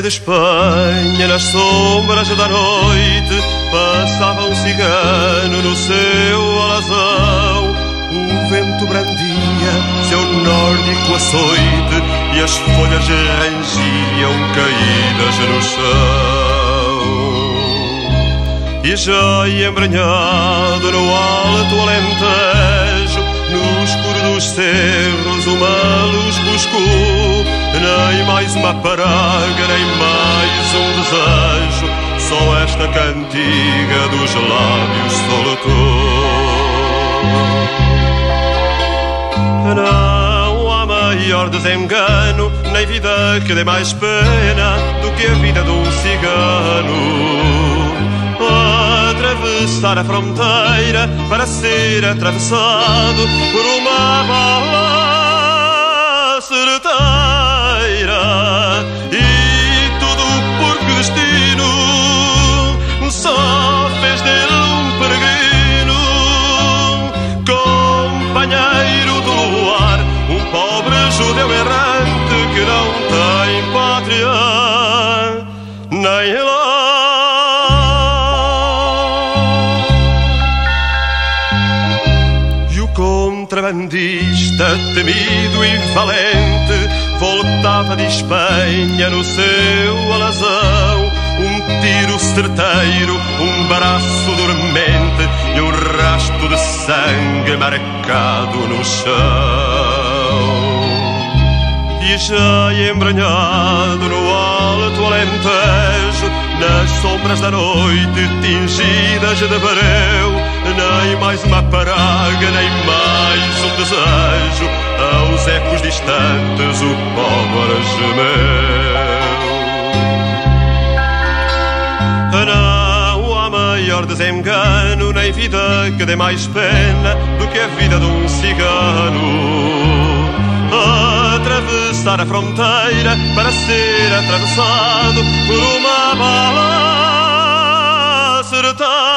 Espanha, nas sombras da noite, passava um cigano no seu alazão. O vento brandia seu nórdico açoite e as folhas rangiam caídas no chão. E já embranhado no alto Alentejo, no escuro dos cerros uma luz buscou. Nem mais uma praga, nem mais um desejo, só esta cantiga dos lábios soltou. Não há maior desengano, nem vida que dê mais pena do que a vida de um cigano. Atravessar a fronteira para ser atravessado por uma bala certeira. E tudo porque o destino só fez dele um peregrino, companheiro do luar, um pobre judeu errante que não tem pátria nem lar. E o contrabandista, temido e valente, voltava de Espanha no seu alazão. Um tiro certeiro, um braço dormente e um rastro de sangue marcado no chão. E já embranhado no alto Alentejo, nas sombras da noite tingidas de breu, nem mais uma praga, nem mais um desejo, aos ecos distantes o pobre gemeu. Não há maior desengano, nem vida que dê mais pena do que a vida de um cigano. Atravessar a fronteira para ser atravessado por uma bala certeira.